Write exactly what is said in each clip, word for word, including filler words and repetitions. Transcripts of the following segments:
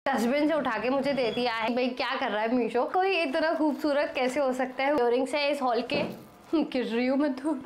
Dustbin से उठा के मुझे दे दिया है। भाई क्या कर रहा है मीशो, कोई इतना खूबसूरत कैसे हो सकता है। इयररिंग्स है इस हॉल के, गिर रही हूँ मैं तो।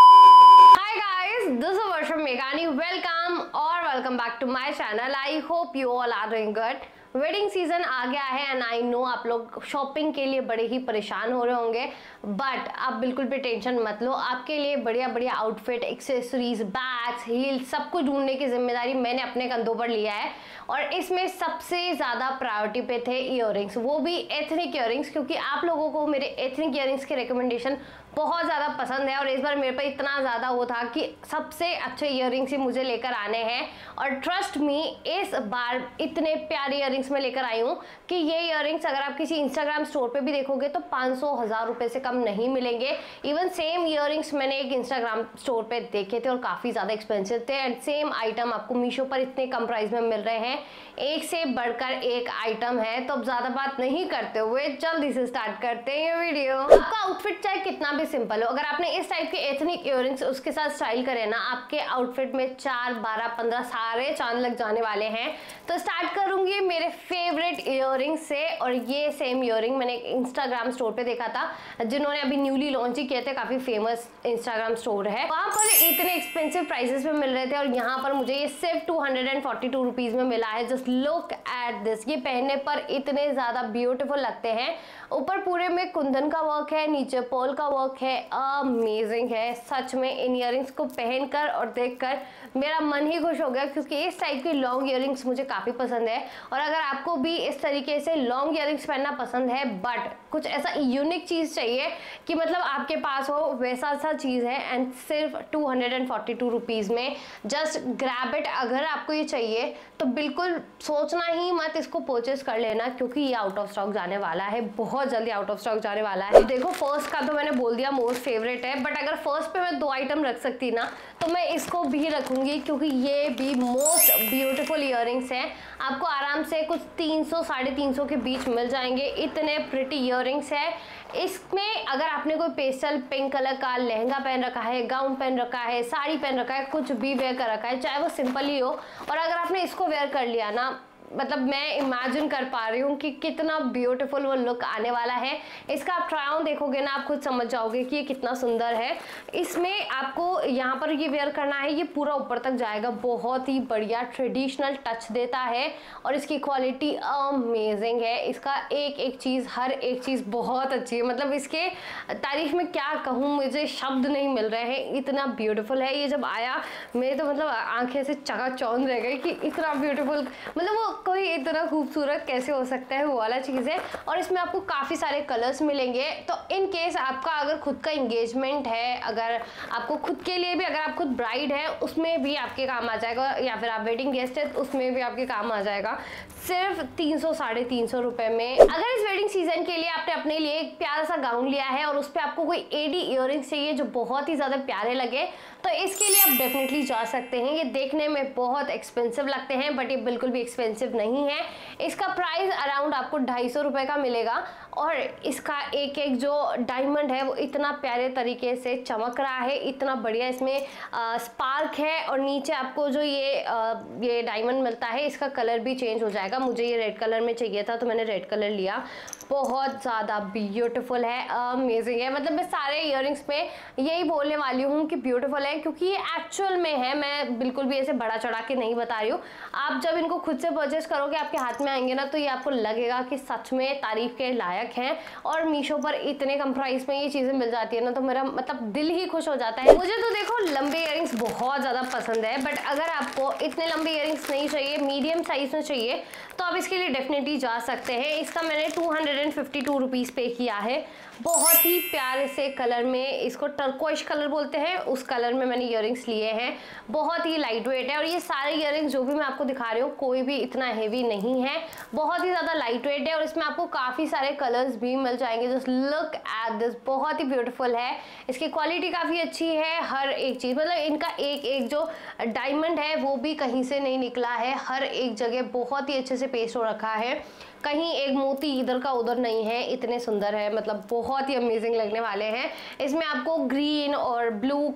Hi guys, this is Varsha मेघानी, वेलकम और welcome back to my channel. I hope you all are doing good. Wedding season आ गया है एंड आई नो आप लोग शॉपिंग के लिए बड़े ही परेशान हो रहे होंगे, बट आप बिल्कुल भी टेंशन मत लो। आपके लिए बढ़िया बढ़िया आउटफिट, एक्सेसरीज, बैग्स, हील्स सब कुछ ढूंढने की जिम्मेदारी मैंने अपने कंधों पर लिया है। और इसमें सबसे ज़्यादा प्रायोरिटी पे थे ईयररिंग्स, वो भी एथनिक ईयररिंग्स, क्योंकि आप लोगों को मेरे एथनिक ईयररिंग्स के रिकमेंडेशन बहुत ज़्यादा पसंद है। और इस बार मेरे पर इतना ज़्यादा वो था कि सबसे अच्छे ईयररिंग्स ही मुझे लेकर आने हैं। और ट्रस्ट मी, इस बार इतने प्यारे ईयररिंग्स मैं लेकर आई हूँ कि ये ईयररिंग्स अगर आप किसी इंस्टाग्राम स्टोर पे भी देखोगे तो पाँच सौ हज़ार रुपये से कम नहीं मिलेंगे। इवन सेम ईयररिंग्स मैंने एक इंस्टाग्राम स्टोर पे देखे थे और काफ़ी ज़्यादा एक्सपेंसिव थे, एंड सेम आइटम आपको मीशो पर इतने कम प्राइस में मिल रहे हैं। एक से बढ़कर एक आइटम है। तो अब ज़्यादा बात नहीं करते हुए जल्दी से स्टार्ट करते हैं ये वीडियो। आपका आउटफिट चाहे कितना भी सिंपल हो, अगर आपने इस टाइप के एथनिक इयररिंग्स उसके साथ स्टाइल करे ना, आपके आउटफिट में चार बारह पंद्रह सारे चांद लग जाने वाले हैं। तो स्टार्ट करूंगी मेरे फेवरेट इयररिंग से। और ये सेम इयररिंग मैंने एक इंस्टाग्राम स्टोर पे देखा था, जिन्होंने अभी न्यूली लॉन्च ही किए थे, काफी फेमस इंस्टाग्राम स्टोर है। वहां पर इतने एक्सपेंसिव प्राइसेस में मिल रहे थे और यहाँ पर मुझे ये सिर्फ two hundred and forty two rupees में मिला है। जस्ट लुक एट दिस, ये पहनने पर इतने ज्यादा ब्यूटीफुल लगते हैं। ऊपर पूरे में कुंदन का वर्क है, नीचे पर्ल का वर्क है, अमेजिंग है सच में। इन इयररिंग्स को पहनकर और देखकर मेरा मन ही खुश हो गया, क्योंकि इस टाइप की लॉन्ग इयररिंग्स मुझे काफ़ी पसंद है। और अगर आपको भी इस तरीके से लॉन्ग इयररिंग्स पहनना पसंद है, बट कुछ ऐसा यूनिक चीज़ चाहिए कि मतलब आपके पास हो, वैसा सा चीज़ है। एंड सिर्फ two hundred and forty two rupees में जस्ट ग्रैब इट। अगर आपको ये चाहिए तो बिल्कुल सोचना ही मत, इसको परचेज कर लेना, क्योंकि ये आउट ऑफ स्टॉक जाने वाला है, बहुत जल्दी आउट ऑफ स्टॉक जाने वाला है। देखो, फर्स्ट का तो मैंने बोल दिया मोस्ट फेवरेट है, बट अगर फर्स्ट पे मैं दो आइटम रख सकती ना तो मैं इसको भी रखूंगी, क्योंकि ये भी मोस्ट ब्यूटीफुल इयररिंग्स हैं। आपको आराम से कुछ तीन सौ साढ़े तीन सौ के बीच मिल जाएंगे, इतने प्रिटी इयररिंग्स है। इसमें अगर आपने कोई पेस्टल पिंक कलर का लहंगा पहन रखा है, गाउन पहन रखा है, साड़ी पहन रखा है, कुछ भी वेयर कर रखा है, चाहे वो सिंपल ही हो, और अगर आपने इसको वेयर कर लिया ना, मतलब मैं इमेजिन कर पा रही हूँ कि कितना ब्यूटीफुल वो लुक आने वाला है। इसका आप ट्राई ऑन देखोगे ना, आप खुद समझ जाओगे कि ये कितना सुंदर है। इसमें आपको यहाँ पर ये वेयर करना है, ये पूरा ऊपर तक जाएगा, बहुत ही बढ़िया ट्रेडिशनल टच देता है और इसकी क्वालिटी अमेजिंग है। इसका एक एक चीज़, हर एक चीज़ बहुत अच्छी है। मतलब इसके तारीफ में क्या कहूँ, मुझे शब्द नहीं मिल रहे हैं, इतना ब्यूटीफुल है। ये जब आया मेरे तो मतलब आंखें से चकाचौंध रह गई कि इतना ब्यूटीफुल, मतलब वो कोई इतना खूबसूरत कैसे हो सकता है, वो वाला चीज़ है। और इसमें आपको काफ़ी सारे कलर्स मिलेंगे। तो इन केस आपका अगर खुद का इंगेजमेंट है, अगर आपको खुद के लिए भी, अगर आप खुद ब्राइड है, उसमें भी आपके काम आ जाएगा, या फिर आप वेडिंग गेस्ट है तो उसमें भी आपके काम आ जाएगा, सिर्फ तीन सौ साढ़े तीन सौ रुपये में। अगर इस वेडिंग सीजन के लिए आपने अपने लिए एक प्यारा सा गाउन लिया है और उस पर आपको कोई एडी इयररिंग्स चाहिए जो बहुत ही ज़्यादा प्यारे लगे, तो इसके लिए आप डेफिनेटली जा सकते हैं। ये देखने में बहुत एक्सपेंसिव लगते हैं, बट ये बिल्कुल भी एक्सपेंसिव नहीं है। इसका प्राइस अराउंड आपको ढाई सौ रुपये का मिलेगा। और इसका एक एक जो डायमंड है वो इतना प्यारे तरीके से चमक रहा है, इतना बढ़िया इसमें आ, स्पार्क है। और नीचे आपको जो ये आ, ये डायमंड मिलता है, इसका कलर भी चेंज हो जाएगा। मुझे ये रेड कलर में चाहिए था तो मैंने रेड कलर लिया। बहुत ज़्यादा ब्यूटीफुल है, अमेजिंग है। मतलब मैं सारे इयररिंग्स में यही बोलने वाली हूँ कि ब्यूटीफुल है, क्योंकि ये एक्चुअल में है। मैं बिल्कुल भी ऐसे बड़ा चढ़ा के नहीं बता रही हूँ। आप जब इनको खुद से परचेस करोगे, आपके हाथ में आएंगे ना, तो ये आपको लगेगा कि सच में तारीफ के लायक हैं। और मीशो पर इतने कम प्राइस में ये चीज़ें मिल जाती है ना, तो मेरा मतलब दिल ही खुश हो जाता है। मुझे तो देखो लंबे इयररिंग्स बहुत ज़्यादा पसंद है, बट अगर आपको इतने लंबे इयररिंग्स नहीं चाहिए, मीडियम साइज में चाहिए, तो आप इसके लिए डेफिनेटली जा सकते हैं। इसका मैंने two hundred and fifty two rupees पे किया है। बहुत ही प्यारे से कलर में, इसको टर्कोइश कलर बोलते हैं, उस कलर में मैंने इयररिंग्स लिए हैं। बहुत ही लाइट वेट है। और ये सारे इयररिंग्स जो भी मैं आपको दिखा रही हूँ, कोई भी इतना हेवी नहीं है, बहुत ही ज़्यादा लाइट वेट है। और इसमें आपको काफ़ी सारे कलर्स भी मिल जाएंगे। जस्ट लुक एट दिस, बहुत ही ब्यूटीफुल है। इसकी क्वालिटी काफ़ी अच्छी है, हर एक चीज़, मतलब इनका एक एक जो डायमंड है वो भी कहीं से नहीं निकला है, हर एक जगह बहुत ही अच्छे से पेस्ट हो रखा है। कहीं एक मोती इधर का उधर नहीं है, इतने सुंदर है, मतलब बहुत ही अमेजिंग लगने वाले हैं। इसमें आपको ग्रीन और ब्लू कलर भी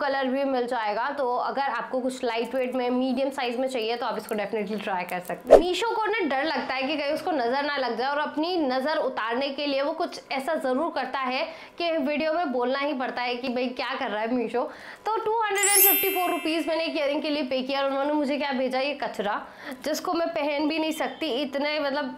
मिल जाएगा। तो अगर आपको कुछ लाइट वेट में मीडियम साइज में चाहिए तो आप इसको डेफिनेटली ट्राई कर सकते हैं। मीशो को ना डर लगता है कि कहीं उसको नजर ना लग जाए, और अपनी नजर उतारने के लिए वो कुछ ऐसा जरूर करता है कि वीडियो में बोलना ही पड़ता है कि भाई क्या कर रहा है मीशो। तो two hundred and fifty four rupees मैंने एक ईयरिंग के लिए पे किया, और उन्होंने मुझे क्या भेजा, ये कचरा जिसको मैं पहन भी नहीं सकती। इतने मतलब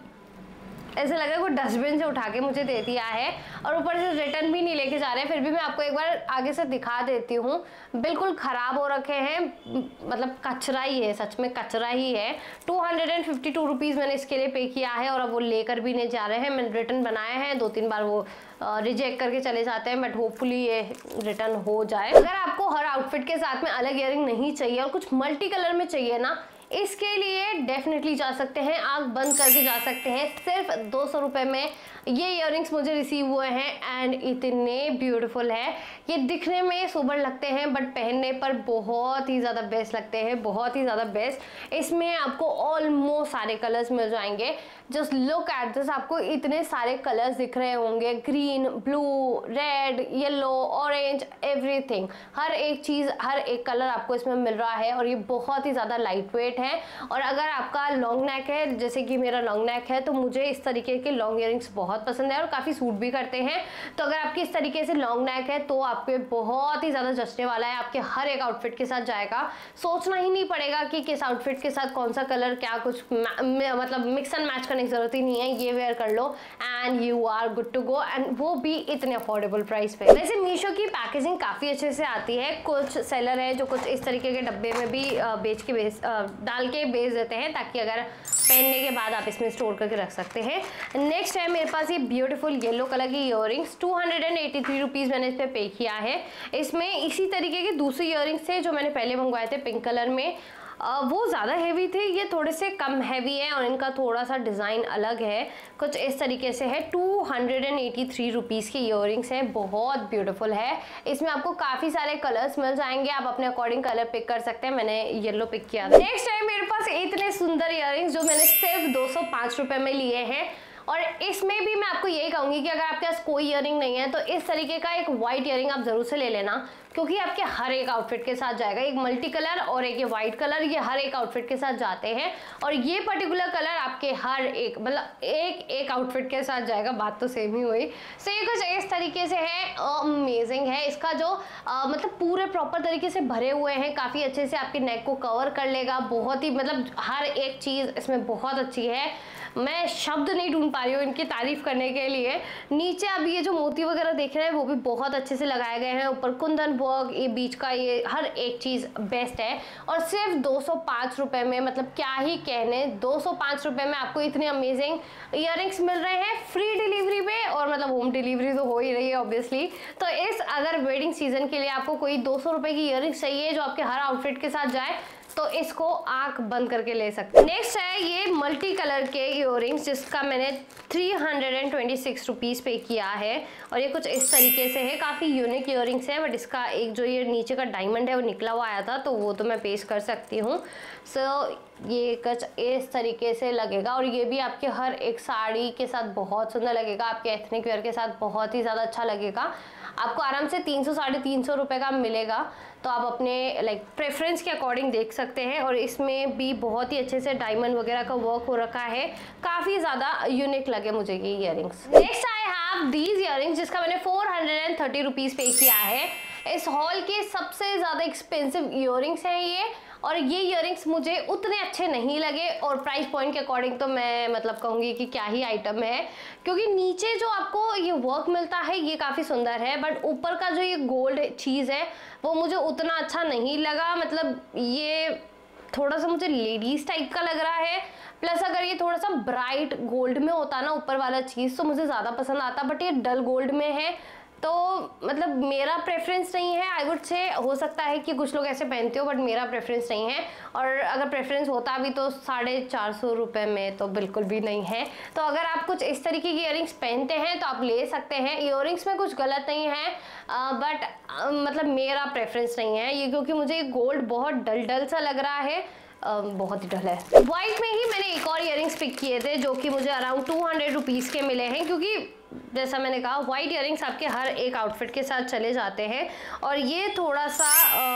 ऐसे लगा कोई डस्टबिन से उठा के मुझे दे दिया है, और ऊपर से रिटर्न भी नहीं लेके जा रहे हैं। फिर भी मैं आपको एक बार आगे से दिखा देती हूँ, बिल्कुल ख़राब हो रखे हैं, मतलब कचरा ही है, सच में कचरा ही है। Two hundred and fifty two rupees मैंने इसके लिए पे किया है, और अब वो लेकर भी नहीं जा रहे हैं। मैंने रिटर्न बनाए हैं, दो तीन बार वो रिजेक्ट करके चले जाते हैं, बट होपफुली ये रिटर्न हो जाए। अगर आपको हर आउटफिट के साथ में अलग ईयरिंग नहीं चाहिए और कुछ मल्टी कलर में चाहिए ना, इसके लिए डेफिनेटली जा सकते हैं, आंख बंद करके जा सकते हैं। सिर्फ दो सौ रुपये में ये इयररिंग्स मुझे रिसीव हुए हैं, एंड इतने ब्यूटीफुल है। ये दिखने में सोबर लगते हैं बट पहनने पर बहुत ही ज़्यादा बेस्ट लगते हैं, बहुत ही ज़्यादा बेस्ट। इसमें आपको ऑलमोस्ट सारे कलर्स मिल जाएंगे। जस्ट लुक एट दिस, आपको इतने सारे कलर्स दिख रहे होंगे, green, blue, red, yellow, orange, everything. हर एक चीज़, हर एक कलर आपको इसमें मिल रहा है, और ये बहुत ही ज़्यादा लाइट वेट है। और अगर आपका लॉन्ग नेक है, जैसे कि मेरा लॉन्ग नेक है, तो मुझे इस तरीके के लॉन्ग इयरिंग्स बहुत पसंद है और काफ़ी सूट भी करते हैं। तो अगर आपकी इस तरीके से लॉन्ग नेक है तो आपके बहुत ही ज़्यादा जचने वाला है, आपके हर एक आउटफिट के साथ जाएगा। सोचना ही नहीं पड़ेगा कि किस आउटफिट के साथ कौन सा कलर, क्या कुछ मतलब मिक्स एंड मैच करने की जरूरत ही नहीं है। ये वेयर कर लो and you are good to go, and वो भी इतने अफोर्डेबल प्राइस पे। वैसे मीशो की पैकेजिंग काफ़ी अच्छे से आती है। कुछ सेलर है जो कुछ इस तरीके के डब्बे में भी बेच के बेच डाल के बेच देते हैं, ताकि अगर पहनने के बाद आप इसमें स्टोर करके रख सकते हैं। नेक्स्ट है मेरे पास ये ब्यूटीफुल येलो कलर की earrings. Two hundred and eighty three rupees मैंने इस पर पे किया है। इसमें इसी तरीके के दूसरे इयररिंग्स थे जो मैंने पहले मंगवाए थे पिंक कलर में, वो ज़्यादा हैवी थे, ये थोड़े से कम हैवी है, और इनका थोड़ा सा डिज़ाइन अलग है, कुछ इस तरीके से है। Two hundred and eighty three rupees की इयररिंग्स हैं, बहुत ब्यूटीफुल है। इसमें आपको काफ़ी सारे कलर्स मिल जाएंगे, आप अपने अकॉर्डिंग कलर पिक कर सकते हैं। मैंने येलो पिक किया था। नेक्स्ट है मेरे पास इतने सुंदर इयररिंग्स जो मैंने सिर्फ दो सौ पाँच रुपये में लिए हैं, और इसमें भी मैं आपको यही कहूँगी कि अगर आपके पास कोई इयररिंग नहीं है तो इस तरीके का एक वाइट इयररिंग आप ज़रूर से ले लेना, क्योंकि आपके हर एक आउटफिट के साथ जाएगा। एक मल्टी कलर और एक ये वाइट कलर, ये हर एक आउटफिट के साथ जाते हैं, और ये पर्टिकुलर कलर आपके हर एक मतलब एक एक आउटफिट के साथ जाएगा। बात तो सेम ही हुई। सो ये कुछ इस तरीके से है, अमेजिंग है। इसका जो आ, मतलब पूरे प्रॉपर तरीके से भरे हुए हैं, काफ़ी अच्छे से आपके नेक को कवर कर लेगा। बहुत ही मतलब हर एक चीज़ इसमें बहुत अच्छी है, मैं शब्द नहीं ढूंढ पा रही हूँ इनकी तारीफ करने के लिए। नीचे अब ये जो मोती वगैरह देख रहे हैं वो भी बहुत अच्छे से लगाए गए हैं, ऊपर कुंदन वर्क, ये बीच का, ये हर एक चीज़ बेस्ट है। और सिर्फ दो सौ पाँच रुपये में, मतलब क्या ही कहने, दो सौ पाँच रुपये में आपको इतने अमेजिंग इयररिंग्स मिल रहे हैं फ्री डिलीवरी पे, और मतलब होम डिलीवरी तो हो ही रही है ऑब्वियसली। तो इस अगर वेडिंग सीजन के लिए आपको कोई दो सौ रुपये की इयररिंग्स चाहिए जो आपके हर आउटफिट के साथ जाए, तो इसको आंख बंद करके ले सकते हैं। नेक्स्ट है ये मल्टी कलर के इयररिंग्स, जिसका मैंने three hundred and twenty six rupees पे किया है, और ये कुछ इस तरीके से है। काफ़ी यूनिक इयररिंग्स है, बट इसका एक जो ये नीचे का डायमंड है वो निकला हुआ आया था, तो वो तो मैं पेश कर सकती हूँ। सो so, ये कुछ इस तरीके से लगेगा, और ये भी आपके हर एक साड़ी के साथ बहुत सुंदर लगेगा, आपके एथनिक वेयर के साथ बहुत ही ज़्यादा अच्छा लगेगा। आपको आराम से तीन सौ साढ़े तीन सौ रुपये का मिलेगा, तो आप अपने लाइक प्रेफरेंस के अकॉर्डिंग देख सकते हैं। और इसमें भी बहुत ही अच्छे से डायमंड वगैरह का वर्क हो रखा है, काफ़ी ज़्यादा यूनिक लगे मुझे ये earrings. Next I have these earrings, जिसका मैंने four hundred and thirty rupees पे किया है। इस हॉल के सबसे ज़्यादा एक्सपेंसिव इयररिंग्स हैं ये, और ये इयररिंग्स मुझे उतने अच्छे नहीं लगे, और प्राइस पॉइंट के अकॉर्डिंग तो मैं मतलब कहूँगी कि क्या ही आइटम है, क्योंकि नीचे जो आपको ये वर्क मिलता है ये काफ़ी सुंदर है, बट ऊपर का जो ये गोल्ड चीज़ है वो मुझे उतना अच्छा नहीं लगा। मतलब ये थोड़ा सा मुझे लेडीज़ टाइप का लग रहा है, प्लस अगर ये थोड़ा सा ब्राइट गोल्ड में होता ना ऊपर वाला चीज़ तो मुझे ज़्यादा पसंद आता, बट ये डल गोल्ड में है, तो मतलब मेरा प्रेफरेंस नहीं है। आई वुड से हो सकता है कि कुछ लोग ऐसे पहनते हो, बट मेरा प्रेफरेंस नहीं है, और अगर प्रेफरेंस होता भी तो साढ़े चार सौ रुपये में तो बिल्कुल भी नहीं है। तो अगर आप कुछ इस तरीके की इयररिंग्स पहनते हैं तो आप ले सकते हैं। इयररिंग्स में कुछ गलत नहीं है, बट मतलब मेरा प्रेफरेंस नहीं है ये, क्योंकि मुझे गोल्ड बहुत डल डल सा लग रहा है, Uh, बहुत ही डल है। व्हाइट में ही मैंने एक और इयररिंग्स पिक किए थे जो कि मुझे अराउंड टू हंड्रेड रुपीज़ के मिले हैं, क्योंकि जैसा मैंने कहा वाइट इयरिंग्स आपके हर एक आउटफिट के साथ चले जाते हैं और ये थोड़ा सा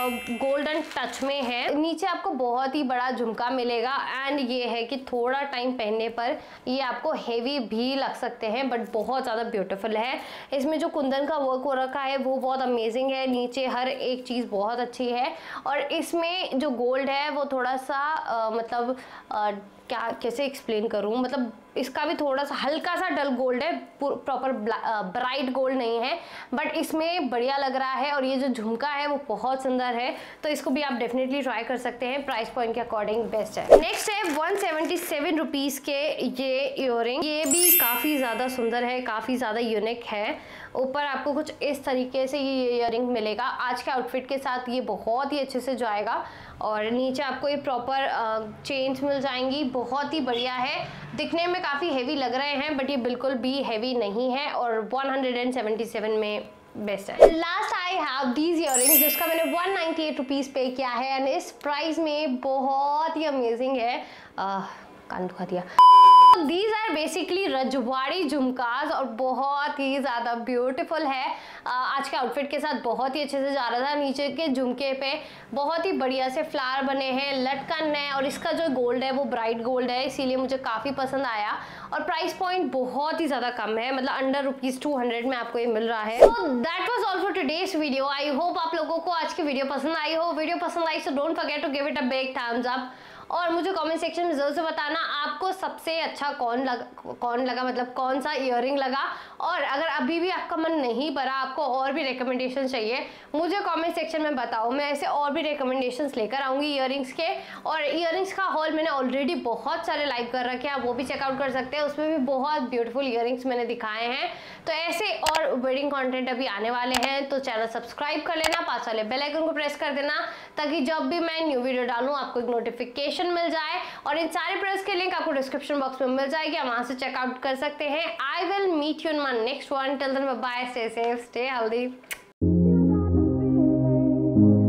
गोल्डन टच में है। नीचे आपको बहुत ही बड़ा झुमका मिलेगा एंड ये है कि थोड़ा टाइम पहनने पर ये आपको हेवी भी लग सकते हैं बट बहुत ज़्यादा ब्यूटीफुल है। इसमें जो कुंदन का वर्क हो रखा है वो बहुत अमेजिंग है, नीचे हर एक चीज़ बहुत अच्छी है और इसमें जो गोल्ड है वो थोड़ा सा आ, मतलब आ, क्या कैसे एक्सप्लेन करूँ, मतलब इसका भी थोड़ा सा हल्का सा डल गोल्ड है, प्रॉपर ब्राइट गोल्ड नहीं है बट इसमें बढ़िया लग रहा है और ये जो झुमका है वो बहुत सुंदर है, तो इसको भी आप डेफिनेटली ट्राई कर सकते हैं। प्राइस पॉइंट के अकॉर्डिंग बेस्ट है। नेक्स्ट है वन सेवेंटी सेवन रुपीज़ के ये इयररिंग, ये भी काफ़ी ज़्यादा सुंदर है, काफ़ी ज़्यादा यूनिक है। ऊपर आपको कुछ इस तरीके से ये इयररिंग मिलेगा, आज के आउटफिट के साथ ये बहुत ही अच्छे से जाएगा और नीचे आपको ये प्रॉपर चेन्स मिल जाएंगी, बहुत ही बढ़िया है। दिखने में काफ़ी हेवी लग रहे हैं बट ये बिल्कुल भी हेवी नहीं है और वन सेवेंटी सेवन में बेस्ट है। Last I have these earrings जिसका मैंने वन नाइन्टी एट रुपीज़ पे किया है एंड इस प्राइस में बहुत ही अमेजिंग है। आ, कान दुखा दिया। These are basically रजवाड़ी झुमकास और बहुत ही ज़्यादा ब्यूटीफुल है। आज के आउटफिट के साथ बहुत ही अच्छे से जा रहा था। नीचे के झुमके पे बहुत ही बढ़िया से फ्लावर बने हैं, लटकन है और इसका जो गोल्ड है वो ब्राइट गोल्ड है, इसीलिए मुझे काफ़ी पसंद आया और प्राइस पॉइंट बहुत ही ज़्यादा कम है, मतलब अंडर रुपीज़ टू हंड्रेड में आपको ये मिल रहा है। तो that was all for today's video. I hope आप लोगों को आज की वीडियो पसंद आई हो। वीडियो पसंद आई तो don't forget to give it a big thumbs up और मुझे कमेंट सेक्शन में जरूर से बताना आपको सबसे अच्छा कौन लगा कौन लगा मतलब कौन सा इयररिंग लगा। और अगर अभी भी आपका मन नहीं भरा, आपको और भी रिकमेंडेशन चाहिए, मुझे कमेंट सेक्शन में बताओ, मैं ऐसे और भी रिकमेंडेशंस लेकर आऊँगी इयररिंग्स के। और इयररिंग्स का हॉल मैंने ऑलरेडी बहुत सारे लाइव कर रखे हैं, आप वो भी चेकआउट कर सकते हैं, उसमें भी बहुत ब्यूटीफुल इयररिंग्स मैंने दिखाए हैं। तो ऐसे और वेडिंग कॉन्टेंट अभी आने वाले हैं, तो चैनल सब्सक्राइब कर लेना, पास वाले बेल आइकन को प्रेस कर देना ताकि जब भी मैं न्यू वीडियो डालूँ आपको एक नोटिफिकेशन मिल जाए। और इन सारे प्रोडक्ट्स के लिंक आपको डिस्क्रिप्शन बॉक्स में मिल जाएगी, आप वहां से चेकआउट कर सकते हैं। I will meet you in my next one. Till then bye bye, stay safe, stay healthy.